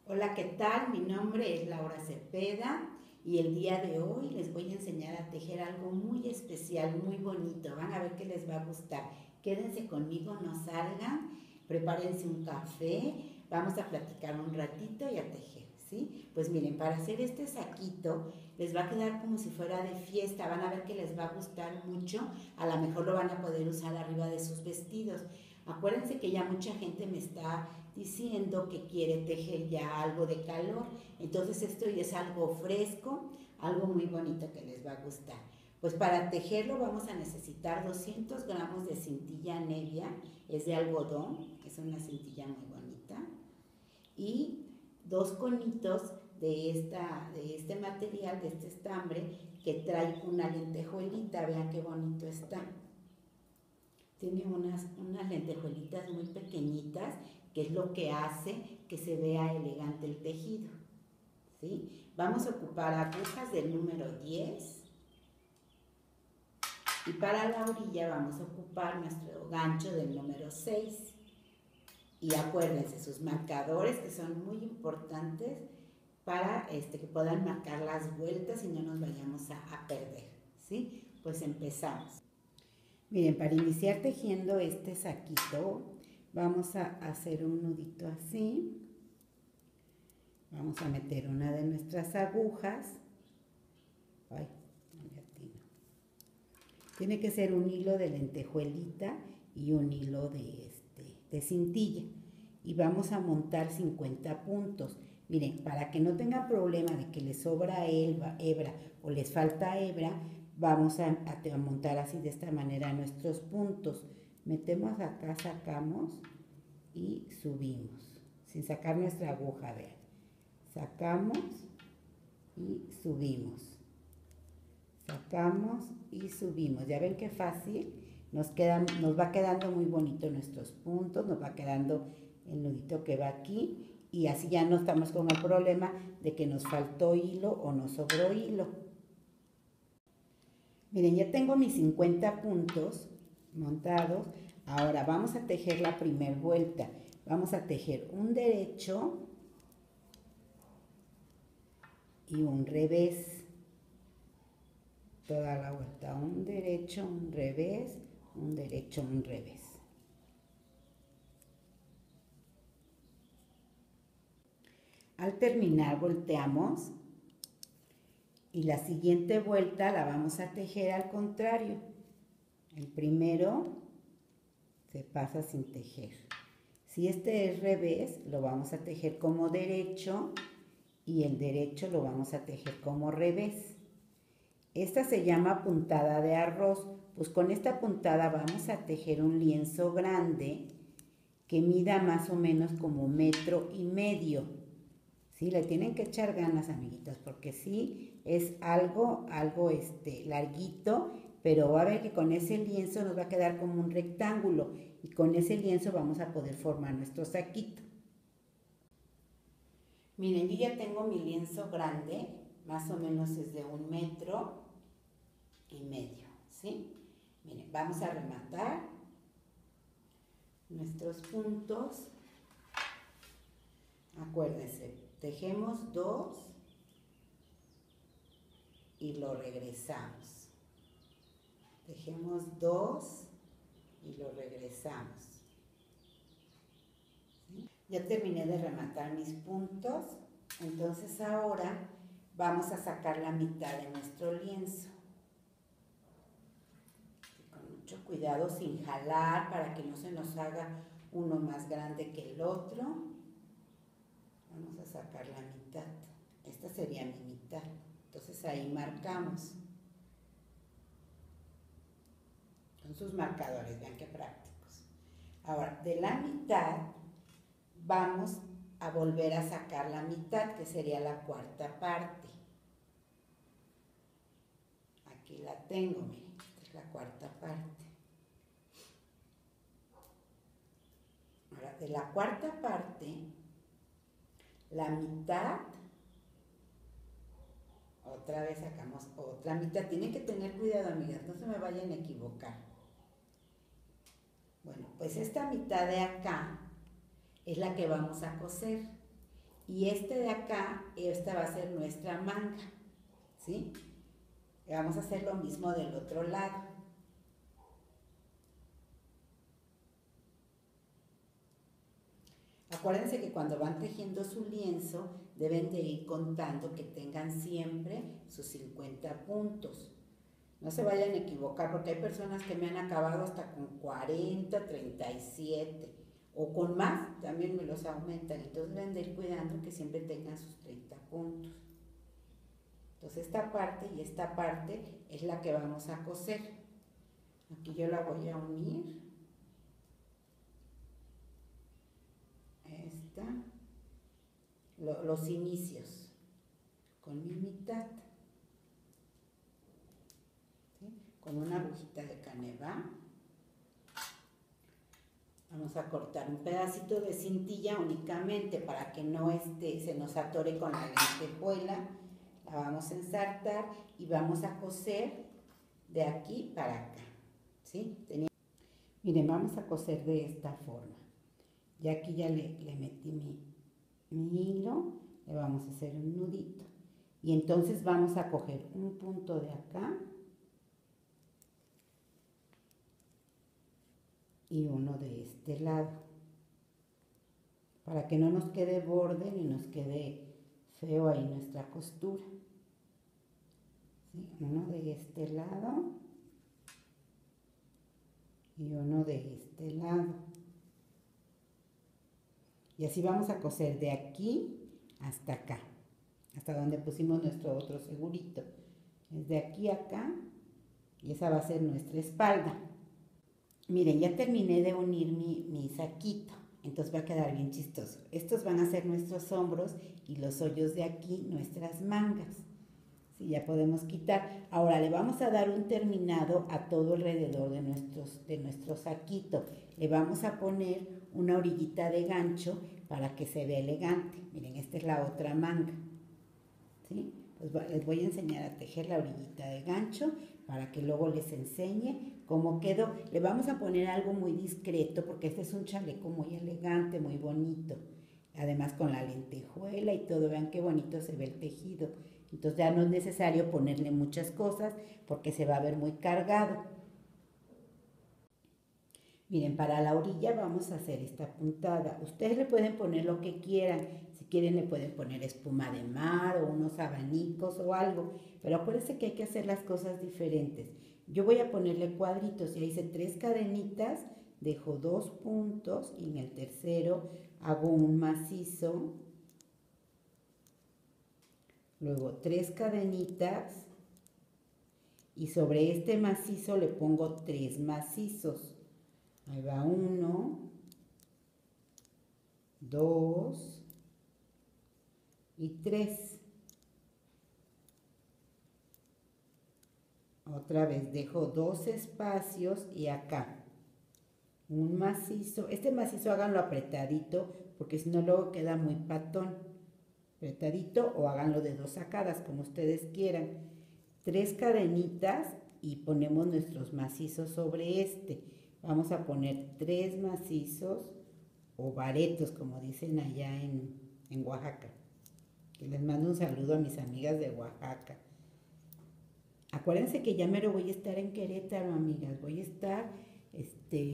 Hola, ¿qué tal? Mi nombre es Laura Cepeda y el día de hoy les voy a enseñar a tejer algo muy especial, muy bonito. Van a ver que les va a gustar. Quédense conmigo, no salgan, prepárense un café, vamos a platicar un ratito y a tejer, ¿sí? Pues miren, para hacer este saquito les va a quedar como si fuera de fiesta, van a ver que les va a gustar mucho, a lo mejor lo van a poder usar arriba de sus vestidos. Acuérdense que ya mucha gente me está diciendo que quiere tejer ya algo de calor, entonces esto ya es algo fresco, algo muy bonito que les va a gustar. Pues para tejerlo vamos a necesitar 200 gramos de cintilla nevia, es de algodón, es una cintilla muy bonita, y 2 conitos de este material, de este estambre, que trae una lentejuelita, vean qué bonito está. Tiene unas lentejuelitas muy pequeñitas, que es lo que hace que se vea elegante el tejido, ¿sí? Vamos a ocupar agujas del número 10 y para la orilla vamos a ocupar nuestro gancho del número 6. Y acuérdense, sus marcadores, que son muy importantes para que puedan marcar las vueltas y no nos vayamos a perder, ¿sí? Pues empezamos. Miren, para iniciar tejiendo este saquito, vamos a hacer un nudito así. Vamos a meter una de nuestras agujas. Ay, no le atino. Tiene que ser un hilo de lentejuelita y un hilo de cintilla. Y vamos a montar 50 puntos. Miren, para que no tengan problema de que les sobra hebra o les falta hebra, vamos a montar así de esta manera nuestros puntos. Metemos acá, sacamos y subimos. Sin sacar nuestra aguja, vean. Sacamos y subimos. Sacamos y subimos. Ya ven qué fácil. Nos va quedando muy bonito nuestros puntos. Nos va quedando el nudito que va aquí. Y así ya no estamos con el problema de que nos faltó hilo o nos sobró hilo. Miren, ya tengo mis 50 puntos montados. Ahora vamos a tejer la primera vuelta. Vamos a tejer un derecho y un revés. Toda la vuelta, un derecho, un revés, un derecho, un revés. Al terminar volteamos y la siguiente vuelta la vamos a tejer al contrario. El primero se pasa sin tejer. Si este es revés, lo vamos a tejer como derecho y el derecho lo vamos a tejer como revés. Esta se llama puntada de arroz. Pues con esta puntada vamos a tejer un lienzo grande que mida más o menos como 1,5 metros. ¿Sí? Le tienen que echar ganas, amiguitos, porque sí es algo larguito, pero va a ver que con ese lienzo nos va a quedar como un rectángulo y con ese lienzo vamos a poder formar nuestro saquito. Miren, yo ya tengo mi lienzo grande, más o menos es de 1,5 metros, ¿sí? Miren, vamos a rematar nuestros puntos. Acuérdense, tejemos 2 y lo regresamos. Tejemos 2 y lo regresamos. ¿Sí? Ya terminé de rematar mis puntos, entonces ahora vamos a sacar la mitad de nuestro lienzo. Con mucho cuidado, sin jalar, para que no se nos haga uno más grande que el otro. Vamos a sacar la mitad. Esta sería mi mitad. Entonces ahí marcamos. Con sus marcadores, vean qué prácticos. Ahora, de la mitad vamos a volver a sacar la mitad, que sería la cuarta parte. Aquí la tengo, miren, esta es la cuarta parte. Ahora, de la cuarta parte, la mitad, otra vez sacamos otra mitad. Tienen que tener cuidado, amigas, no se me vayan a equivocar. Bueno, pues esta mitad de acá es la que vamos a coser Y este de acá, esta va a ser nuestra manga, ¿sí? Y vamos a hacer lo mismo del otro lado. Acuérdense que cuando van tejiendo su lienzo, deben de ir contando que tengan siempre sus 50 puntos. No se vayan a equivocar porque hay personas que me han acabado hasta con 40, 37 o con más, también me los aumentan. Entonces deben de ir cuidando que siempre tengan sus 30 puntos. Entonces esta parte y esta parte es la que vamos a coser. Aquí yo la voy a unir. Esta. Los inicios con mi mitad. Con una agujita de caneva vamos a cortar un pedacito de cintilla únicamente para que no se nos atore con la lentejuela. La vamos a ensartar y vamos a coser de aquí para acá, ¿sí? Miren, vamos a coser de esta forma. Ya aquí ya le metí mi hilo, le vamos a hacer un nudito y entonces vamos a coger un punto de acá y uno de este lado, para que no nos quede borde ni nos quede feo ahí nuestra costura. ¿Sí? Uno de este lado y uno de este lado. Y así vamos a coser de aquí hasta acá, hasta donde pusimos nuestro otro segurito. Es de aquí a acá y esa va a ser nuestra espalda. Miren, ya terminé de unir mi saquito, entonces va a quedar bien chistoso. Estos van a ser nuestros hombros y los hoyos de aquí nuestras mangas. Sí, ya podemos quitar. Ahora le vamos a dar un terminado a todo alrededor de nuestro saquito. Le vamos a poner una orillita de gancho para que se vea elegante. Miren, esta es la otra manga. ¿Sí? Pues les voy a enseñar a tejer la orillita de gancho para que luego les enseñe cómo quedó. Le vamos a poner algo muy discreto porque este es un chaleco muy elegante, muy bonito. Además con la lentejuela y todo, vean qué bonito se ve el tejido. Entonces ya no es necesario ponerle muchas cosas porque se va a ver muy cargado. Miren, para la orilla vamos a hacer esta puntada. Ustedes le pueden poner lo que quieran. Si quieren le pueden poner espuma de mar o unos abanicos o algo. Pero acuérdense que hay que hacer las cosas diferentes. Yo voy a ponerle cuadritos. Ya hice 3 cadenitas, dejo 2 puntos y en el tercero hago un macizo. Luego 3 cadenitas y sobre este macizo le pongo 3 macizos. Ahí va 1, 2 y 3. Otra vez dejo 2 espacios y acá un macizo. Este macizo háganlo apretadito porque si no luego queda muy patón. Apretadito o háganlo de 2 sacadas como ustedes quieran. 3 cadenitas y ponemos nuestros macizos sobre este. Vamos a poner 3 macizos o baretos, como dicen allá en Oaxaca. Que les mando un saludo a mis amigas de Oaxaca. Acuérdense que ya mero voy a estar en Querétaro, amigas. Voy a estar es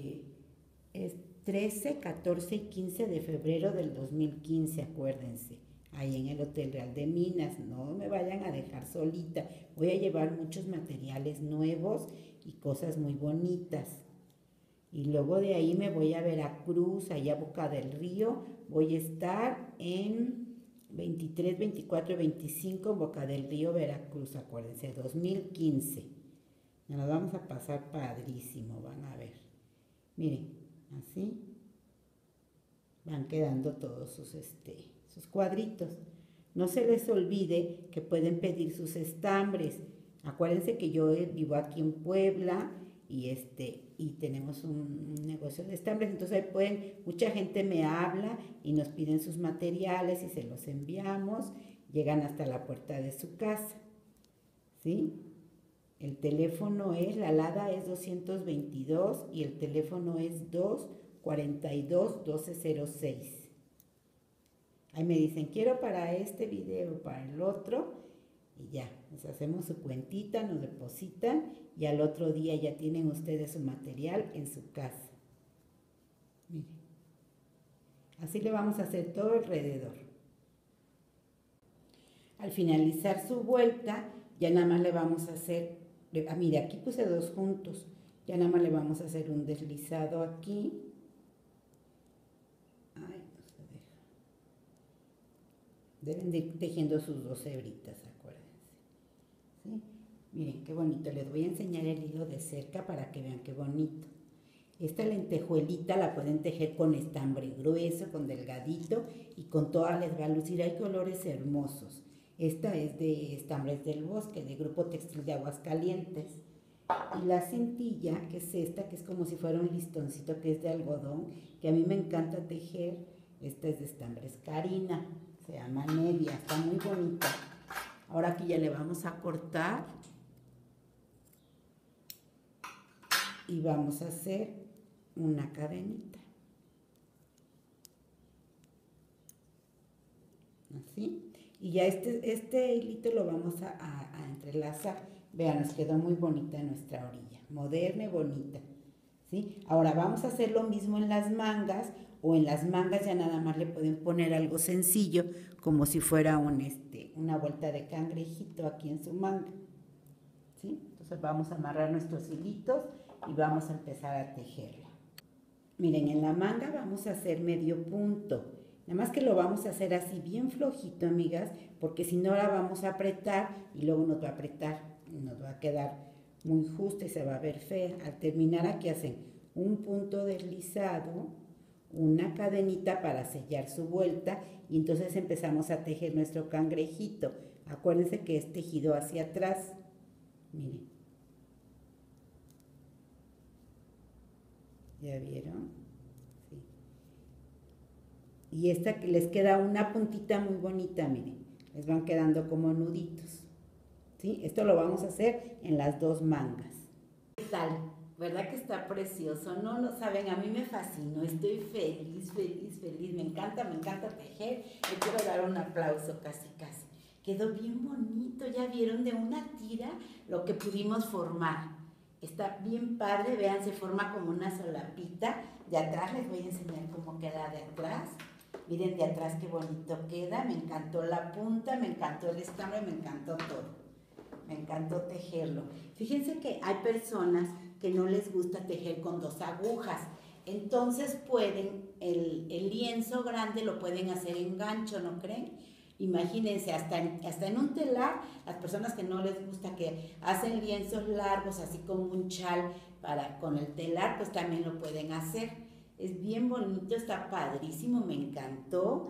13, 14 y 15 de febrero del 2015, acuérdense. Ahí en el Hotel Real de Minas. No me vayan a dejar solita. Voy a llevar muchos materiales nuevos y cosas muy bonitas. Y luego de ahí me voy a Veracruz, allá a Boca del Río. Voy a estar en 23, 24 y 25 en Boca del Río, Veracruz, acuérdense, 2015. Nos lo vamos a pasar padrísimo, van a ver. Miren, así van quedando todos sus cuadritos. No se les olvide que pueden pedir sus estambres. Acuérdense que yo vivo aquí en Puebla y tenemos un negocio de estambres, entonces ahí mucha gente me habla y nos piden sus materiales y se los enviamos, llegan hasta la puerta de su casa, ¿sí? El teléfono la alada es 222 y el teléfono es 242-1206. Ahí me dicen, quiero para este video, para el otro, y ya, les hacemos su cuentita, nos depositan y al otro día ya tienen ustedes su material en su casa. Miren, así le vamos a hacer todo alrededor. Al finalizar su vuelta, ya nada más le vamos a hacer, mire, aquí puse 2 juntos, ya nada más le vamos a hacer un deslizado aquí. Ay, no se deja. Deben de ir tejiendo sus 2 hebritas, acuérdense. ¿Sí? Miren qué bonito, les voy a enseñar el hilo de cerca para que vean qué bonito. Esta lentejuelita la pueden tejer con estambre grueso, con delgadito y con todas les va a lucir, hay colores hermosos. Esta es de Estambres del Bosque, de Grupo Textil de Aguascalientes. Y la cintilla, que es esta, que es como si fuera un listoncito, que es de algodón, que a mí me encanta tejer. Esta es de Estambres Karina, se llama Nevia, está muy bonita. Ahora aquí ya le vamos a cortar y vamos a hacer una cadenita. Así. Y ya este hilito lo vamos a entrelazar. Vean, nos quedó muy bonita nuestra orilla, moderna y bonita, ¿sí? Ahora vamos a hacer lo mismo en las mangas, o en las mangas ya nada más le pueden poner algo sencillo, como si fuera una vuelta de cangrejito aquí en su manga, ¿sí? Entonces vamos a amarrar nuestros hilitos y vamos a empezar a tejerla. Miren, en la manga vamos a hacer medio punto. Nada más que lo vamos a hacer así bien flojito, amigas, porque si no la vamos a apretar y luego nos va a apretar y nos va a quedar muy justa y se va a ver fea. Al terminar aquí hacen un punto deslizado, una cadenita para sellar su vuelta y entonces empezamos a tejer nuestro cangrejito. Acuérdense que es tejido hacia atrás. Miren. ¿Ya vieron? Y esta que les queda una puntita muy bonita, miren, les van quedando como nuditos, ¿sí? Esto lo vamos a hacer en las 2 mangas. ¿Qué tal? ¿Verdad que está precioso? No, no saben, a mí me fascinó, estoy feliz, feliz, feliz, me encanta tejer. Le quiero dar un aplauso casi, casi. Quedó bien bonito, ya vieron de una tira lo que pudimos formar. Está bien padre, vean, se forma como una solapita. De atrás les voy a enseñar cómo queda de atrás. Miren de atrás qué bonito queda, me encantó la punta, me encantó el estambre, me encantó todo. Me encantó tejerlo. Fíjense que hay personas que no les gusta tejer con 2 agujas. Entonces pueden, el lienzo grande lo pueden hacer en gancho, ¿no creen? Imagínense, hasta en un telar, las personas que no les gusta, que hacen lienzos largos, así como un chal con el telar, pues también lo pueden hacer. Es bien bonito, está padrísimo, me encantó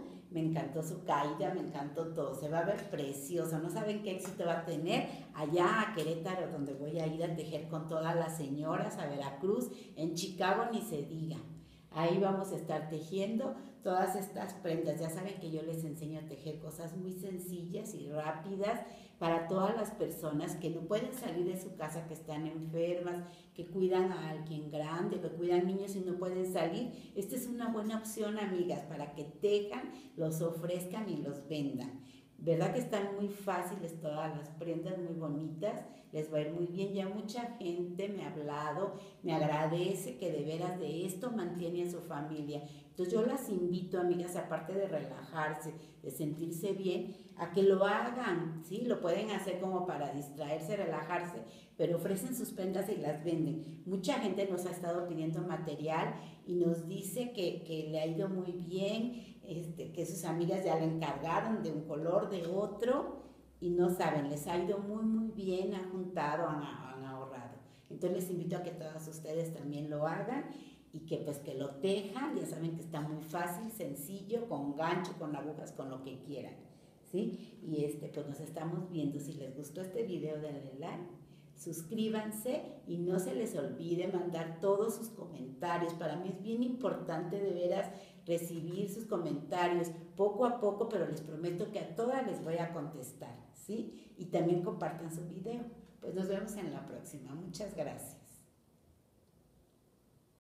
su caída, me encantó todo, se va a ver precioso, no saben qué éxito va a tener allá a Querétaro, donde voy a ir a tejer con todas las señoras, a Veracruz, en Chicago ni se diga. Ahí vamos a estar tejiendo todas estas prendas. Ya saben que yo les enseño a tejer cosas muy sencillas y rápidas para todas las personas que no pueden salir de su casa, que están enfermas, que cuidan a alguien grande, que cuidan niños y no pueden salir. Esta es una buena opción, amigas, para que tejan, los ofrezcan y los vendan. ¿Verdad que están muy fáciles todas las prendas, muy bonitas? Les va a ir muy bien. Ya mucha gente me ha hablado, me agradece que de veras de esto mantiene a su familia. Entonces yo las invito, amigas, aparte de relajarse, de sentirse bien, a que lo hagan, ¿sí? Lo pueden hacer como para distraerse, relajarse, pero ofrecen sus prendas y las venden. Mucha gente nos ha estado pidiendo material y nos dice que le ha ido muy bien, que sus amigas ya le encargaron de un color, de otro, y no saben, les ha ido muy, muy bien, han juntado, han ahorrado. Entonces les invito a que todas ustedes también lo hagan y que pues que lo tejan. Ya saben que está muy fácil, sencillo, con gancho, con agujas, con lo que quieran, ¿sí? Y pues nos estamos viendo. Si les gustó este video, denle like, suscríbanse y no se les olvide mandar todos sus comentarios. Para mí es bien importante de veras recibir sus comentarios poco a poco, pero les prometo que a todas les voy a contestar, ¿sí? Y también compartan su video. Pues nos vemos en la próxima. Muchas gracias.